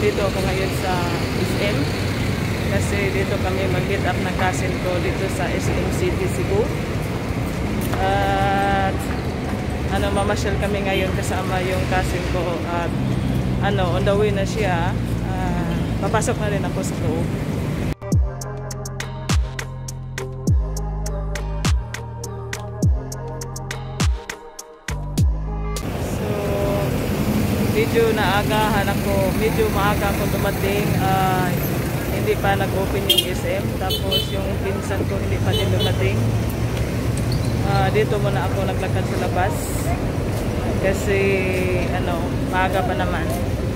nandito ako ngayon sa SM. Kasi dito kami mag-meet up ng cousin ko dito sa SM City, Cebu. At mamasyal kami ngayon kasama yung cousin ko. At on the way na siya. Papasok na rin ako sa loob. Medyo naagahan ako, medyo maaga ako dumating, hindi pa nag-open yung SM, tapos yung pinsan ko hindi pa din dumating. Dito muna ako naglakad sa labas, kasi maaga pa naman.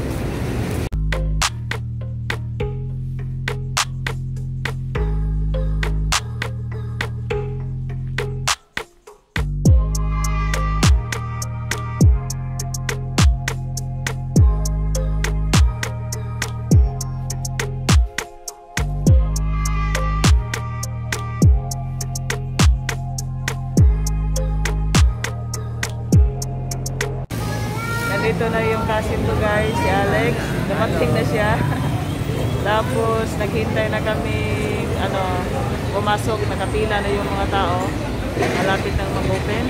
Dito na yung cousin ko guys, si Alex. Dumating na siya. Tapos naghintay na kami, pumasok, nakapila na yung mga tao. Malapit nang mag-open.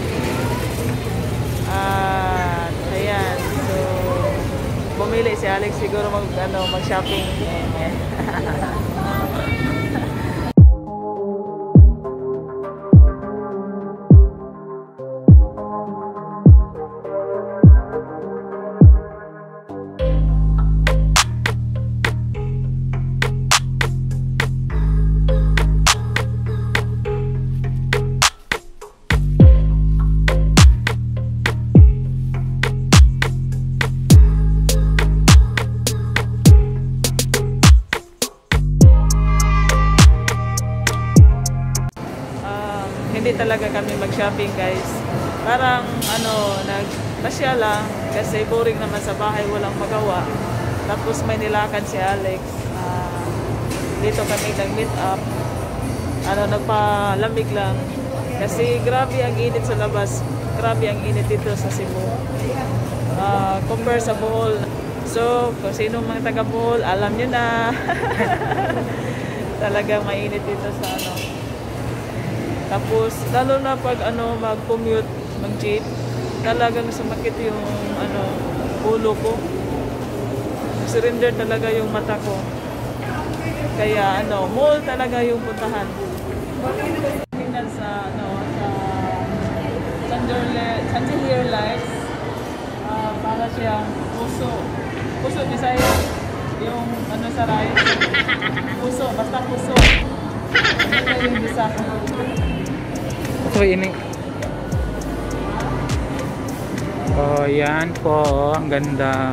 At ayan, so bumili si Alex siguro mag-shopping. Hindi talaga kami mag-shopping guys. Parang nagpasya lang kasi boring naman sa bahay, walang magawa. Tapos may nilakan si Alex. Dito kami nag-meet up. Nagpalamig lang. Kasi grabe ang init sa labas. Grabe ang init dito sa Cebu. Compare sa Bohol. So, kung sinong mga taga Bohol, alam nyo na. Talagang mainit dito sa Tapos, lalo na pag mag-commute, mag-jeep, talagang sumakit yung ulo ko. Surrender talaga yung mata ko. Kaya mall talaga yung puntahan. Tingnan sa chandelier lights. Para siyang puso. Puso Bisaya. Yung sa right. Puso, basta puso. Ito yung bisa. So ini. Oh, yan po, ang ganda.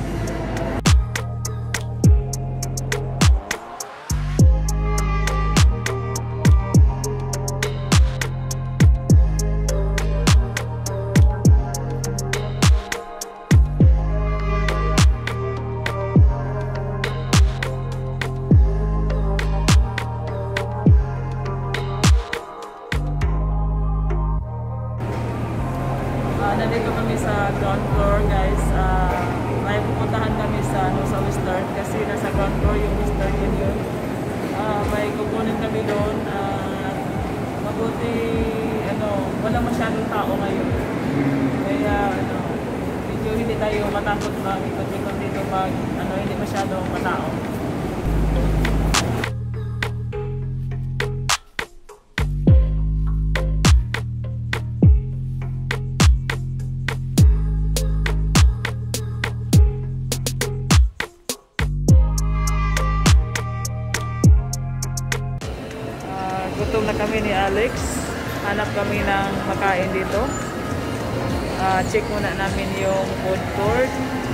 Nandito kami sa ground floor guys. May pupuntahan kami sa Western kasi nasa ground floor yung Western Union. May kukunin kami doon. Mabuti wala masyadong tao ngayon. Kaya medyo hindi tayo matakot mag-ikot-ikot dito pag hindi masyadong matao. Gutom na kami ni Alex. Hanap kami ng makain dito. Check muna namin yung food court.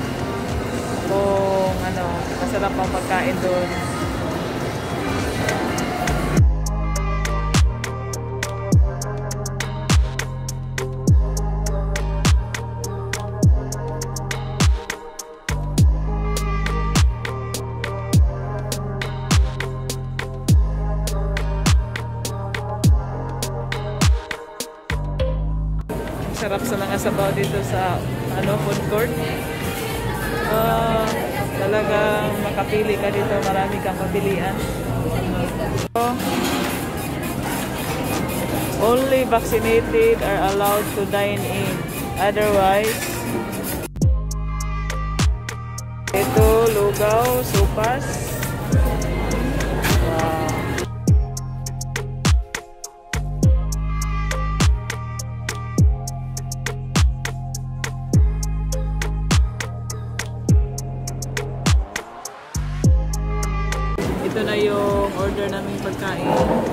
Kung masarap ang pagkain doon. Sarap sa mga sabaw dito sa food court. Talaga makapili ka dito, marami kang papilian. So, only vaccinated are allowed to dine in. Otherwise, ito, lugaw, sopas. Wow. Ito na yung order naming pagkain.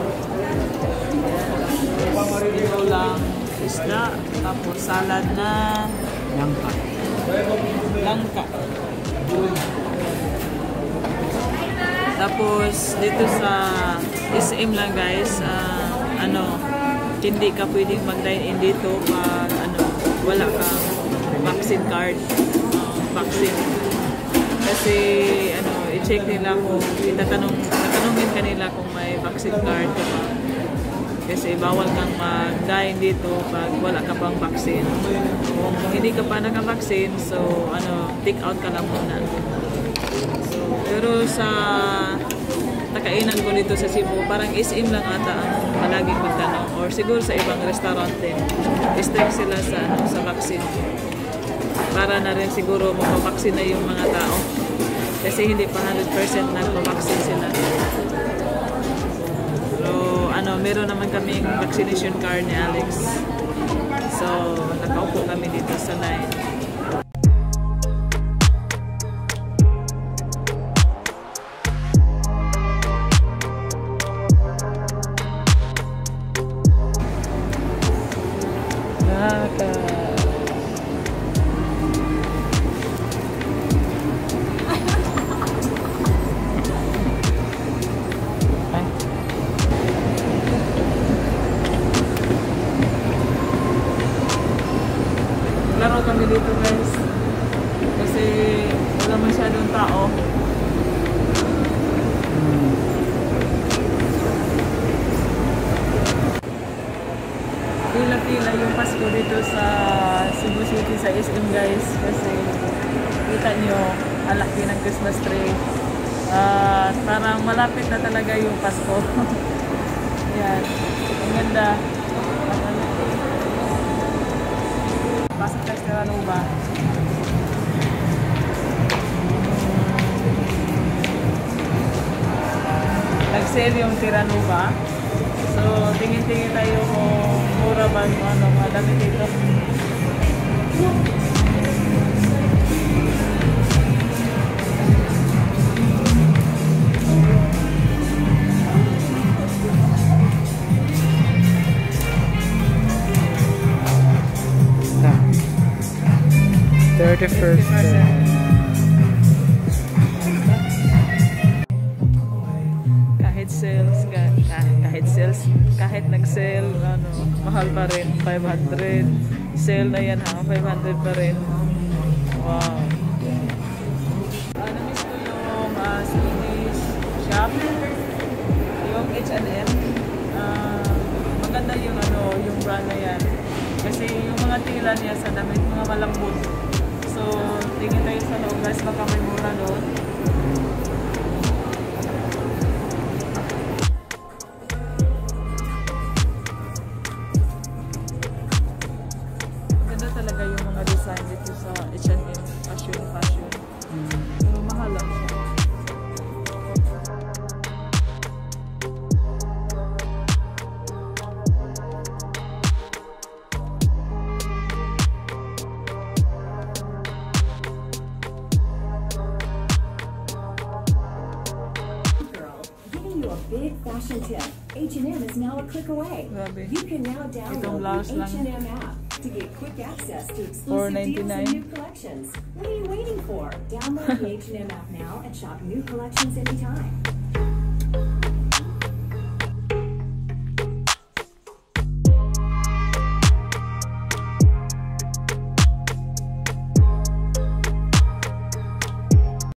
Ito lang isda, tapos salad na langka. Tapos dito sa SM lang guys, hindi ka pwedeng mag-dine in dito pag wala kang vaccine card, vaccine. Kasi i-check nila kung tatanungin kanila kung may vaccine card ka pa. Kasi bawal kang mag-dine dito pag wala ka pang vaccine. Kung hindi ka pa naka-vaccine, so take out ka lang muna. So, pero sa nakainan ko dito sa Cebu, parang SM lang ata ang palaging magtanong, or siguro sa ibang restaurant din. Strict sila sa vaccine. Para na rin siguro magpapaksin na yung mga tao. Kasi hindi pa 100% nagpapaksin sila. Meron naman kaming vaccination card ni Alex. So, nakaupo kami dito sa line. Laro kami dito guys kasi wala masyadong tao. Pila-pila yung Pasko dito sa Cebu City sa SM guys kasi kita nyo ang laki ng Christmas tree. Parang malapit na talaga yung Pasko. Yan, ang ganda. Pasok tayo sa Nuba. Nag-sale yung Tiranuba. So, tingin-tingin tayo kung mura ba yung mga damit dito. Kahit nag-sale, mahal pa rin, 500. Sale na yan 500 pa rin. Wow. Namiss ko yung Swedish shop, yung H&M. Maganda yung yung brand na yan. Kasi yung mga tila niya sa damit, mga malambot. So, tingin tayo sa loob guys, baka may mura doon. Ganda talaga yung mga design dito sa H&M, fashion. Pero mahal lang siya. Big fashion tip. H&M is now a click away. Grabe. You can now download the H&M app to get quick access to exclusive deals and new collections. What are you waiting for? Download the H&M app now and shop new collections anytime.